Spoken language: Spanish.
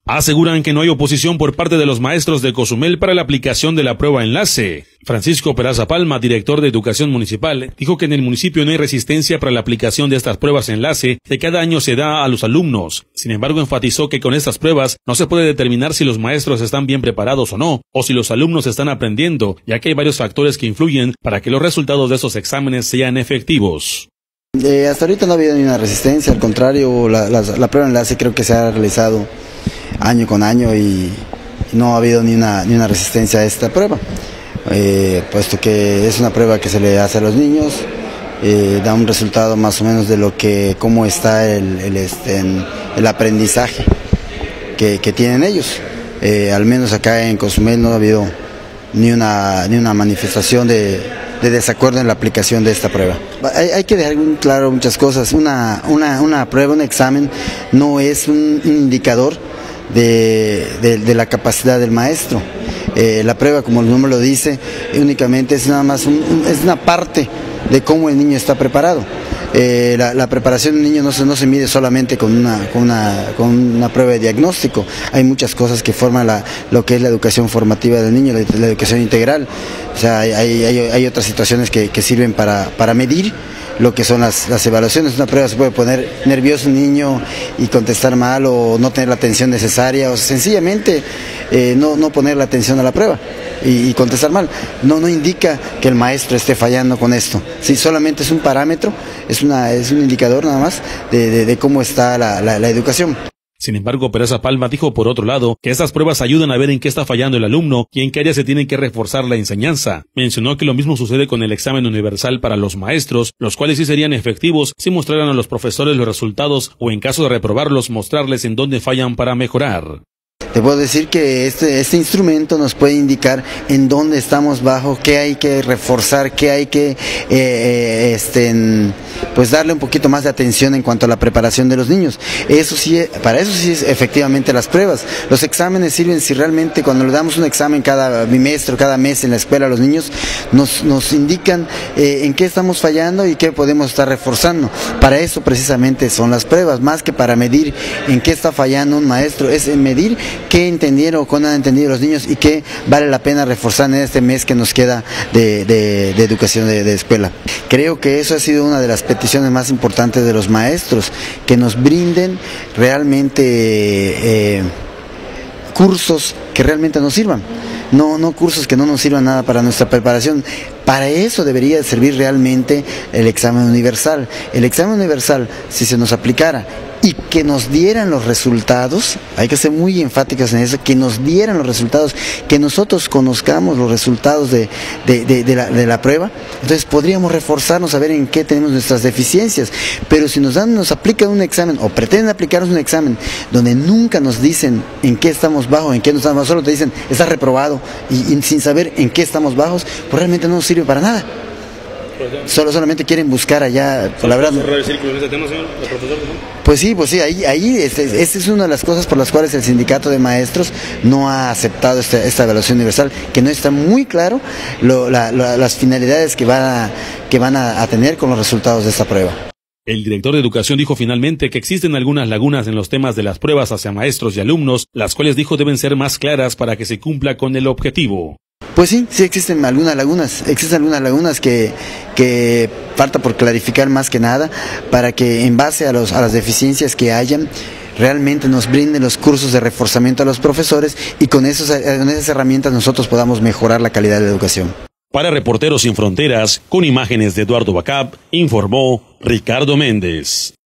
Aseguran que no hay oposición por parte de los maestros de Cozumel para la aplicación de la prueba enlace. Francisco Peraza Palma, director de Educación Municipal, dijo que en el municipio no hay resistencia para la aplicación de estas pruebas enlace que cada año se da a los alumnos. Sin embargo, enfatizó que con estas pruebas no se puede determinar si los maestros están bien preparados o no, o si los alumnos están aprendiendo, ya que hay varios factores que influyen para que los resultados de esos exámenes sean efectivos. Hasta ahorita no ha habido ni una resistencia, al contrario, la prueba enlace creo que se ha realizado año con año y no ha habido ni una resistencia a esta prueba, puesto que es una prueba que se le hace a los niños, da un resultado más o menos de cómo está el aprendizaje que tienen ellos. Al menos acá en Cozumel no ha habido ni una manifestación de desacuerdo en la aplicación de esta prueba. Hay que dejar claro muchas cosas. Una prueba, un examen, no es un indicador de la capacidad del maestro. La prueba, como el nombre lo dice, únicamente es nada más es una parte de cómo el niño está preparado. La preparación del niño no se mide solamente con una prueba de diagnóstico. Hay muchas cosas que forman lo que es la educación formativa del niño, la educación integral. O sea, hay otras situaciones que sirven para medir lo que son las evaluaciones. Una prueba se puede poner nervioso un niño y contestar mal, o no tener la atención necesaria, o sencillamente no poner la atención a la prueba y contestar mal. No indica que el maestro esté fallando con esto. Sí, solamente es un parámetro, es un indicador nada más de cómo está la educación. Sin embargo, Peraza Palma dijo por otro lado que estas pruebas ayudan a ver en qué está fallando el alumno y en qué áreas se tiene que reforzar la enseñanza. Mencionó que lo mismo sucede con el examen universal para los maestros, los cuales sí serían efectivos si mostraran a los profesores los resultados o en caso de reprobarlos mostrarles en dónde fallan para mejorar. Te puedo decir que este instrumento nos puede indicar en dónde estamos bajo, qué hay que reforzar, qué hay que pues darle un poquito más de atención en cuanto a la preparación de los niños. Eso sí, para eso sí es efectivamente las pruebas. Los exámenes sirven si realmente cuando le damos un examen cada bimestre, cada mes en la escuela a los niños, nos indican en qué estamos fallando y qué podemos estar reforzando. Para eso precisamente son las pruebas, más que para medir en qué está fallando un maestro, es en medir qué entendieron o cómo han entendido los niños y qué vale la pena reforzar en este mes que nos queda de educación de escuela. Creo que eso ha sido una de las peticiones más importantes de los maestros, que nos brinden realmente cursos que realmente nos sirvan. No cursos que no nos sirvan nada para nuestra preparación. Para eso debería servir realmente el examen universal. El examen universal, si se nos aplicara y que nos dieran los resultados, hay que ser muy enfáticos en eso, que nos dieran los resultados, que nosotros conozcamos los resultados de la prueba, entonces podríamos reforzarnos a ver en qué tenemos nuestras deficiencias. Pero si nos aplican un examen o pretenden aplicarnos un examen donde nunca nos dicen en qué estamos bajos, en qué no estamos bajos, solo te dicen estás reprobado y sin saber en qué estamos bajos, pues realmente no nos sirve para nada. Solamente quieren buscar allá, la verdad. ¿Cerrar el círculo en ese tema, señor, el profesor? Pues sí, ahí esta es una de las cosas por las cuales el sindicato de maestros no ha aceptado esta evaluación universal, que no está muy claro las finalidades que van a tener con los resultados de esta prueba. El director de Educación dijo finalmente que existen algunas lagunas en los temas de las pruebas hacia maestros y alumnos, las cuales dijo deben ser más claras para que se cumpla con el objetivo. Pues sí existen algunas lagunas que falta por clarificar más que nada, para que en base a las deficiencias que hayan, realmente nos brinden los cursos de reforzamiento a los profesores y con esas herramientas nosotros podamos mejorar la calidad de la educación. Para Reporteros Sin Fronteras, con imágenes de Eduardo Bacab, informó Ricardo Méndez.